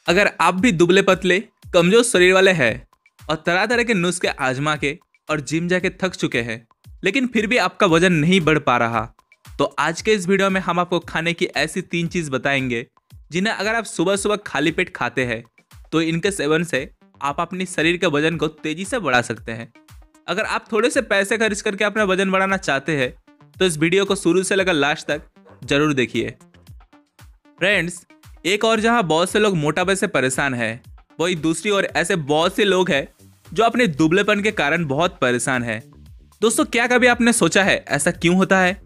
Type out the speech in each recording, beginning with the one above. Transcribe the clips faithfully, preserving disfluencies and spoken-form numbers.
अगर आप भी दुबले पतले कमजोर शरीर वाले हैं और तरह तरह के नुस्खे आजमा के और जिम जाके थक चुके हैं, लेकिन फिर भी आपका वजन नहीं बढ़ पा रहा, तो आज के इस वीडियो में हम आपको खाने की ऐसी तीन चीज बताएंगे जिन्हें अगर आप सुबह सुबह खाली पेट खाते हैं तो इनके सेवन से आप अपनी शरीर के वजन को तेजी से बढ़ा सकते हैं। अगर आप थोड़े से पैसे खर्च करके अपना वजन बढ़ाना चाहते हैं तो इस वीडियो को शुरू से लेकर लास्ट तक जरूर देखिए। फ्रेंड्स, एक और जहां बहुत से लोग मोटापे से परेशान हैं, वही दूसरी ओर ऐसे बहुत से लोग हैं जो अपने दुबलेपन के कारण बहुत परेशान हैं। दोस्तों, क्या कभी आपने सोचा है ऐसा क्यों होता है?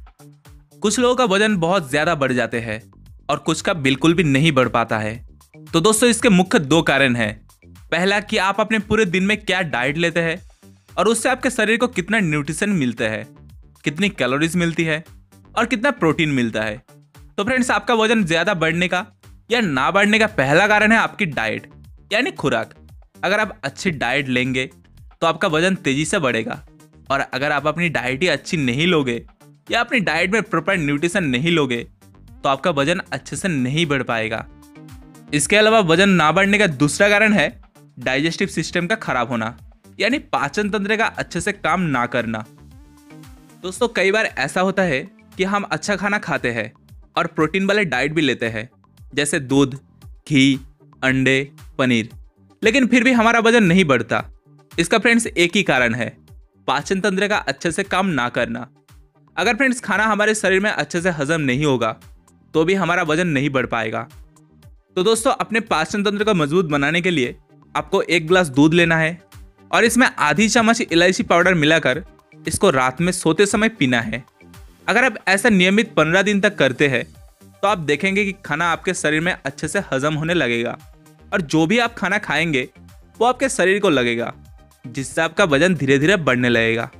कुछ लोगों का वजन बहुत ज्यादा बढ़ जाते हैं और कुछ का बिल्कुल भी नहीं बढ़ पाता है। तो दोस्तों, इसके मुख्य दो कारण हैं। पहला कि आप अपने पूरे दिन में क्या डाइट लेते हैं और उससे आपके शरीर को कितना न्यूट्रिशन मिलता है, कितनी कैलोरीज मिलती है और कितना प्रोटीन मिलता है। तो फ्रेंड्स, आपका वजन ज्यादा बढ़ने का या ना बढ़ने का पहला कारण है आपकी डाइट यानी खुराक। अगर आप अच्छी डाइट लेंगे तो आपका वजन तेजी से बढ़ेगा, और अगर आप अपनी डाइट ही अच्छी नहीं लोगे या अपनी डाइट में प्रॉपर न्यूट्रिशन नहीं लोगे तो आपका वजन अच्छे से नहीं बढ़ पाएगा। इसके अलावा वजन ना बढ़ने का दूसरा कारण है डाइजेस्टिव सिस्टम का खराब होना, यानी पाचन तंत्र का अच्छे से काम ना करना। दोस्तों, कई बार ऐसा होता है कि हम अच्छा खाना खाते हैं और प्रोटीन वाले डाइट भी लेते हैं, जैसे दूध, घी, अंडे, पनीर, लेकिन फिर भी हमारा वजन नहीं बढ़ता। इसका फ्रेंड्स एक ही कारण है, पाचन तंत्र का अच्छे से काम ना करना। अगर फ्रेंड्स खाना हमारे शरीर में अच्छे से हजम नहीं होगा तो भी हमारा वजन नहीं बढ़ पाएगा। तो दोस्तों, अपने पाचन तंत्र को मजबूत बनाने के लिए आपको एक गिलास दूध लेना है और इसमें आधी चम्मच इलायची पाउडर मिलाकर इसको रात में सोते समय पीना है। अगर आप ऐसा नियमित पंद्रह दिन तक करते हैं तो आप देखेंगे कि खाना आपके शरीर में अच्छे से हजम होने लगेगा और जो भी आप खाना खाएंगे वो आपके शरीर को लगेगा, जिससे आपका वजन धीरे धीरे बढ़ने लगेगा।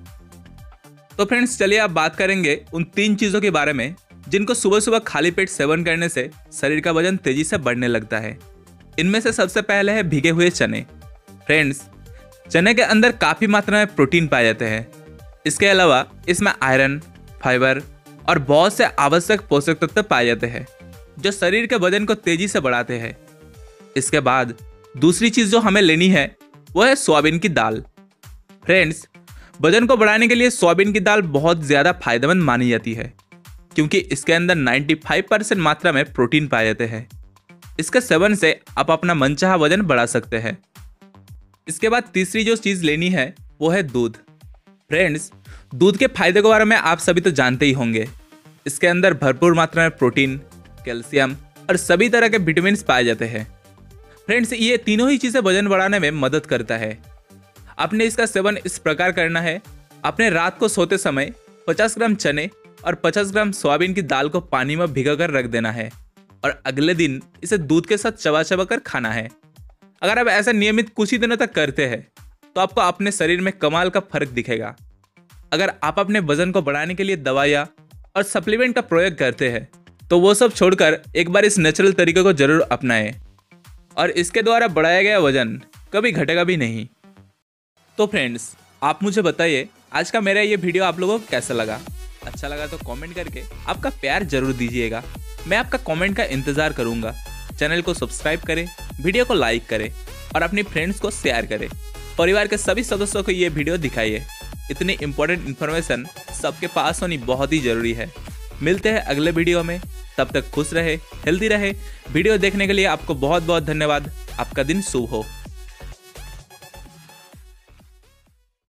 तो फ्रेंड्स, चलिए आप बात करेंगे उन तीन चीज़ों के बारे में जिनको सुबह सुबह खाली पेट सेवन करने से शरीर का वजन तेजी से बढ़ने लगता है। इनमें से सबसे पहले है भीगे हुए चने। फ्रेंड्स, चने के अंदर काफ़ी मात्रा में प्रोटीन पाए जाते हैं। इसके अलावा इसमें आयरन, फाइबर और बहुत से आवश्यक पोषक तत्व पाए जाते हैं जो शरीर के वजन को तेजी से बढ़ाते हैं। इसके बाद दूसरी चीज़ जो हमें लेनी है वो है सोयाबीन की दाल। फ्रेंड्स, वजन को बढ़ाने के लिए सोयाबीन की दाल बहुत ज़्यादा फायदेमंद मानी जाती है क्योंकि इसके अंदर पचानवे परसेंट मात्रा में प्रोटीन पाए जाते हैं। इसके सेवन से आप अपना मनचाहा वजन बढ़ा सकते हैं। इसके बाद तीसरी जो चीज़ लेनी है वो है दूध। फ्रेंड्स, दूध के फायदे के बारे में आप सभी तो जानते ही होंगे। इसके अंदर भरपूर मात्रा में प्रोटीन, कैल्शियम और सभी तरह के विटामिन पाए जाते हैं। फ्रेंड्स, ये तीनों ही चीज़ें वजन बढ़ाने में मदद करता है। आपने इसका सेवन इस प्रकार करना है, आपने रात को सोते समय पचास ग्राम चने और पचास ग्राम सोयाबीन की दाल को पानी में भिगोकर रख देना है और अगले दिन इसे दूध के साथ चबा चबा कर खाना है। अगर आप ऐसा नियमित कुछ ही दिनों तक करते हैं तो आपको अपने शरीर में कमाल का फर्क दिखेगा। अगर आप अपने वजन को बढ़ाने के लिए दवाइयाँ और सप्लीमेंट का प्रयोग करते हैं तो वो सब छोड़कर एक बार इस नेचुरल तरीके को जरूर अपनाएं और इसके द्वारा बढ़ाया गया वजन कभी घटेगा भी नहीं। तो फ्रेंड्स, आप मुझे बताइए आज का मेरा ये वीडियो आप लोगों को कैसा लगा। अच्छा लगा तो कमेंट करके आपका प्यार जरूर दीजिएगा। मैं आपका कमेंट का इंतज़ार करूंगा। चैनल को सब्सक्राइब करें, वीडियो को लाइक करें और अपनी फ्रेंड्स को शेयर करें। परिवार के सभी सदस्यों को ये वीडियो दिखाइए। इतनी इंपॉर्टेंट इन्फॉर्मेशन सबके पास होनी बहुत ही ज़रूरी है। मिलते हैं अगले वीडियो में, तब तक खुश रहे, हेल्दी रहे। वीडियो देखने के लिए आपको बहुत बहुत धन्यवाद। आपका दिन शुभ हो।